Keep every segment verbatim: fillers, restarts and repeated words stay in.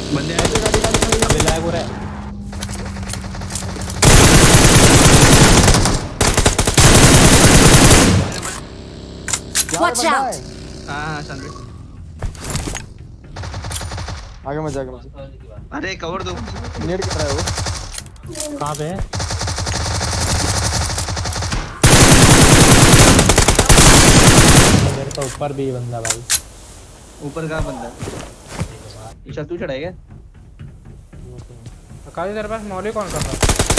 बंदे आए थे, गाड़ी गाड़ी खड़ी है। अबे लैग हो रहा है। Watch out! हां हां शांति। आगे मत जाके मत। अरे कवर दो। नेट कर रहा है वो। कहां पे है? मेरे तो ऊपर भी बंदा भाई। ऊपर का बंदा ईशा तू चढ़ा है क्या? आकाश तेरे पास मौली कौन कर रहा है?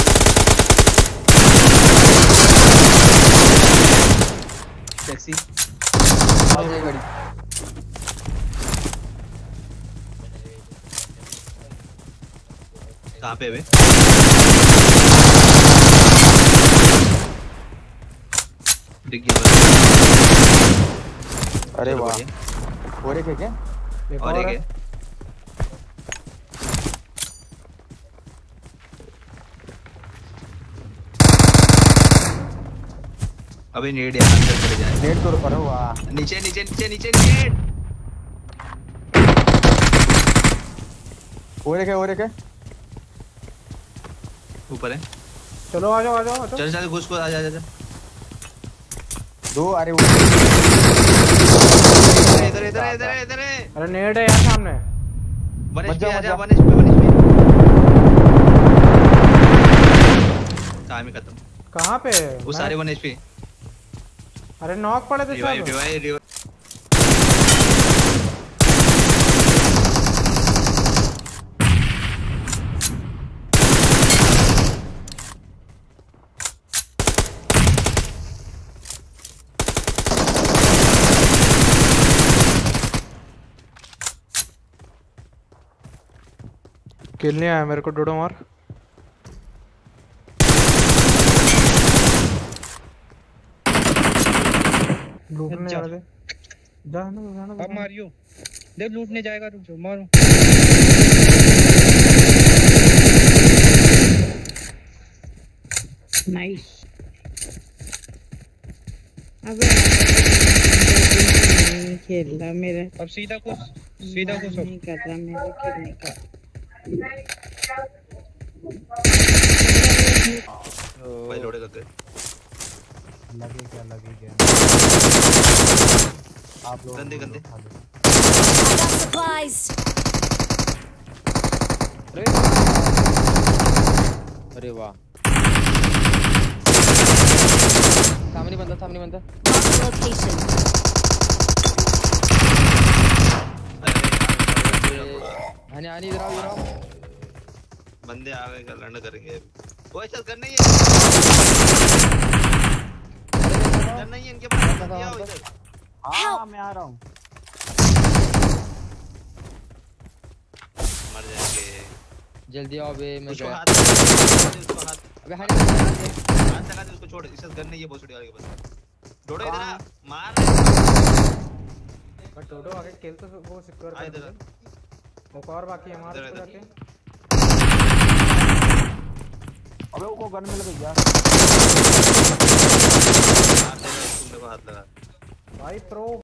टैक्सी आगे गाड़ी। कहां पे है बे? दिख गया। अरे वाह, और एक है क्या? और एक है। अबे नेड यार अंदर चले जाए। नेट तो पर वाह। नीचे नीचे नीचे नीचे नेड। और एक है, और एक है। ऊपर है। चलो आ जाओ आ जाओ आ जाओ। चल चल घुस को आ जा जा। दो अरे वो इधर इधर इधर इधर। अरे नेड है यार सामने। वन मत एचपी जाओ, आ मत जा। जाओ। One HP one HP. काम ही खत्म। कहां पे? वो सारे वन एचपी। अरे नॉक पड़े थे रिवाइव सब। Revive revive. किल नहीं आया मेरे को। डोडो मार। लूटने जा रहे थे। जाना जाना अब मारियो। देख लूटने जाएगा, रुक जाओ मारो। नाइस। अबे नहीं खेल रहा मेरे। अब सीधा कुछ सीधा कुछ नहीं कर रहा मेरे खेलने का। भाई लोड़े करते। लगे क्या लगे क्या? आप लोग गंदे गंदे। Supplies. अरे वाह, सामने बंदा, सामने बंदा। Location. आने आने इधर आओ, इधर आओ। बंदे आ गए लड़ना करेंगे। ओए चल करना ही है। करना ही है इनके पास। आओ इधर। हां मैं आ रहा हूं। मर जाएंगे। जल्दी आओ बे, मैं उसको गया। हाथ उसको हाथ। अबे हाथ हाथ लगा दे उसको। छोड़ इससे गन नहीं है भोसड़ी वाले के पास। डोडो इधर आ मार। बट डोडो आगे किल तो वो सिक्योर कर दे। एक और बाकी है मार उसको जाके। अबे वो गन मिल गई यार। मार दे तुम मेरे को हाथ लगा। भाई प्रो